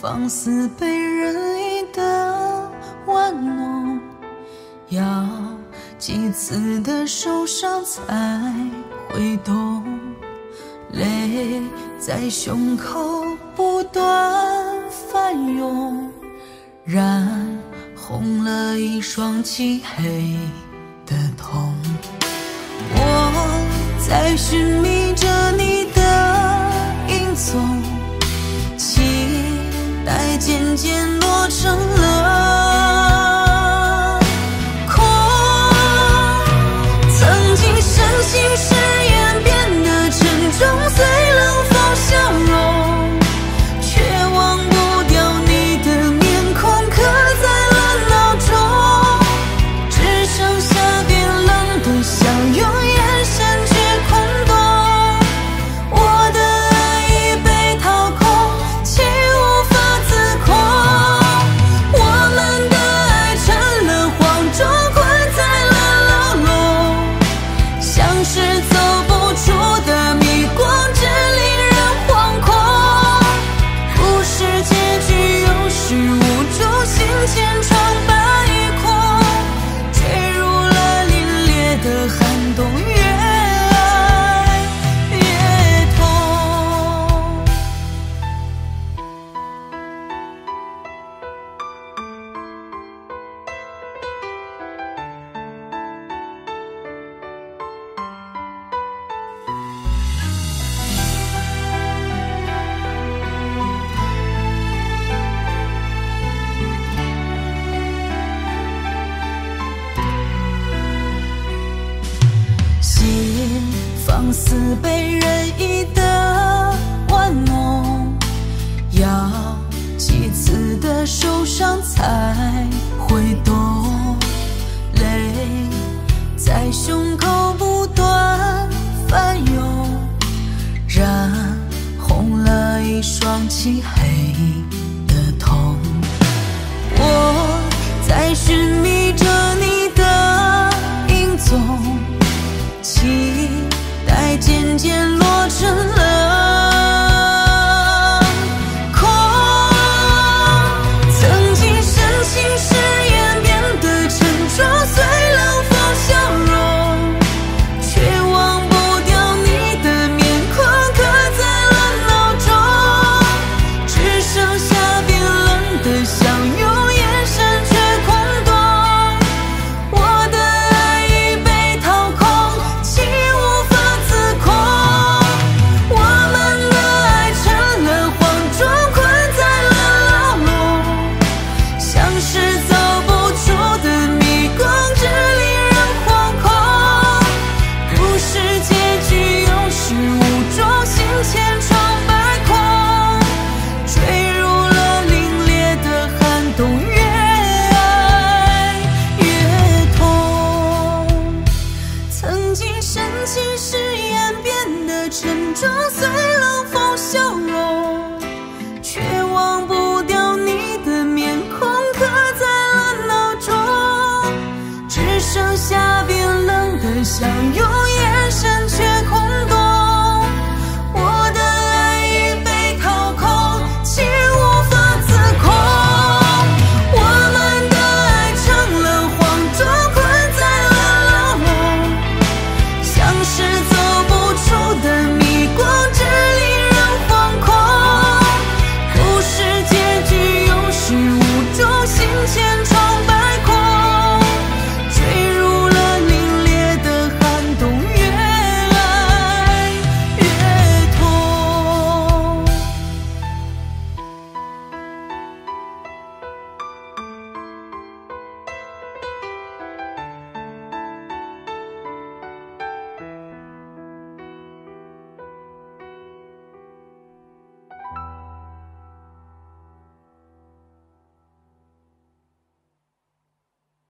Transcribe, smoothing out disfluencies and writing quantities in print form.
放肆被人意的玩弄，要几次的受伤才会懂，泪在胸口不断翻涌，染红了一双漆黑的瞳。我在寻觅着你的影踪，期待渐渐落成了空。曾经深情誓言变得沉重，随冷风消融，却忘不掉你的面孔刻在了脑中，只剩下冰冷的相拥，眼神却空洞。我的爱已被掏空，却无法自控，我们的爱成了荒冢，困在了牢笼，像是走不出的迷宫，只令人惶恐。故事结局有始无终，心千疮百孔，坠入了凛冽的寒冬，越爱越痛。心放肆被人意的玩弄，要几次的受伤才会懂，泪在胸口不断翻涌，染红了一双漆黑的瞳。我在寻觅着你的影踪，期待渐渐落成了空。曾经深情誓言变得沉重，随冷风消融，却忘不掉你的面孔刻在了脑中，只剩下冰冷的相拥，眼神却空洞。我的爱已被掏空，情无法自控，我们的爱成了荒冢，困在了牢笼，像是走不出的迷宫，只令人惶恐。故事结局有始无终，心千疮百孔，坠入了凛冽的寒冬，越爱越痛。曾经深情誓言变得沉重，随冷风消融，却忘不掉你的面孔刻在了脑中，只剩下冰冷的相拥。